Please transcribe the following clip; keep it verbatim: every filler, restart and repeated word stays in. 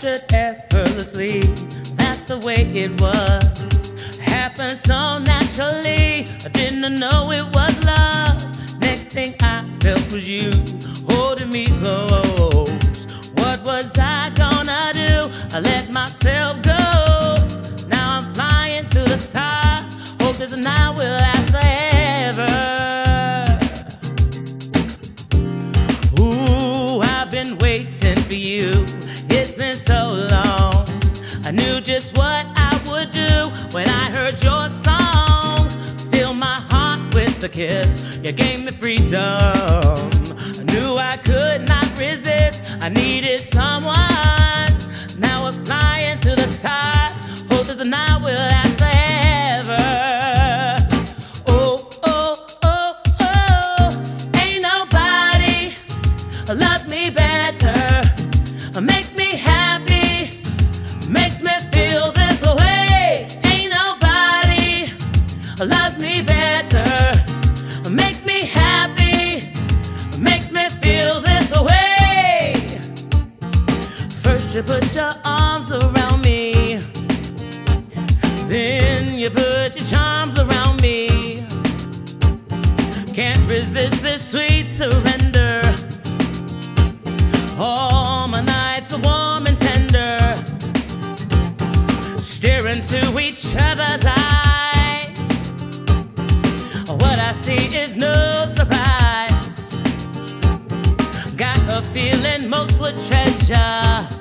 captured effortlessly. That's the way it was. Happened so naturally. I didn't know it was love. Next thing I felt was you holding me close. What was I gonna do? I let myself go. Now I'm flying through the stars. Hope this night will last forever. Ooh, I've been waiting for you. It's been so long. I knew just what I would do when I heard your song. Fill my heart with a kiss. You gave me freedom. I knew I could not resist. I needed someone. Now we're flying through the stars. Hope this night will last forever. Oh, oh, oh, oh. Ain't nobody loves me better. Makes me happy. Makes me feel this way. Ain't nobody loves me better. Makes me happy. Makes me feel this way. First you put your arms around me, then you put your charms around me. Can't resist this sweet surrender. All my nights are warm and tender. Stare into each other's eyes. What I see is no surprise. Got a feeling most would treasure